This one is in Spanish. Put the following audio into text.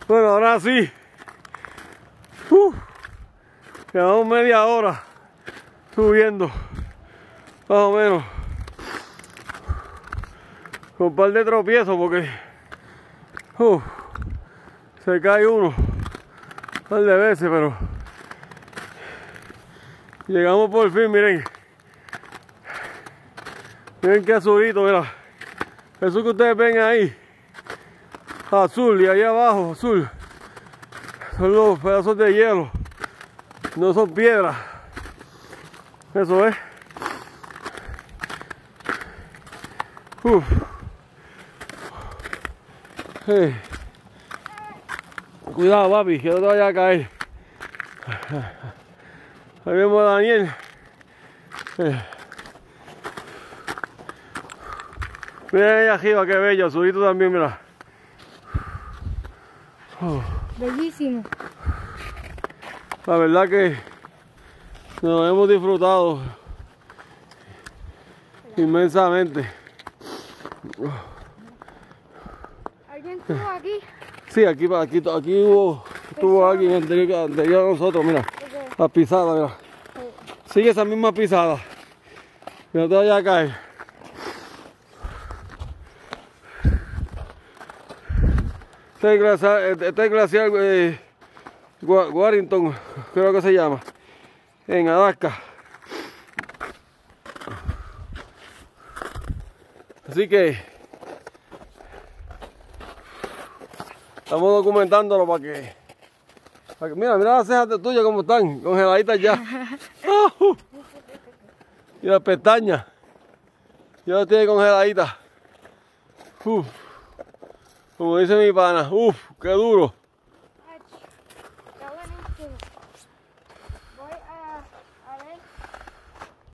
Bueno, ahora sí. Llevamos media hora subiendo, más o menos. Con un par de tropiezos porque se cae uno un par de veces, pero llegamos por fin. Miren, miren qué azulito, mira. Eso que ustedes ven ahí, azul, y ahí abajo azul, son los pedazos de hielo, no son piedras. Eso es. Hey. Cuidado, papi, que no te vaya a caer. Ahí vemos a Daniel. Mira ahí arriba, qué bello, azulito también, mira. Bellísimo. La verdad que nos hemos disfrutado inmensamente. ¿Alguien estuvo aquí? Sí, aquí estuvo alguien anterior a nosotros, mira. La pisada, mira. Sigue esa misma pisada. Que no te vaya a caer. Este es glaciar Warrington, creo que se llama, en Alaska. Así que estamos documentándolo para que mira las cejas tuyas como están, congeladitas ya. Y las pestañas ya las tiene congeladitas. Como dice mi pana, qué duro.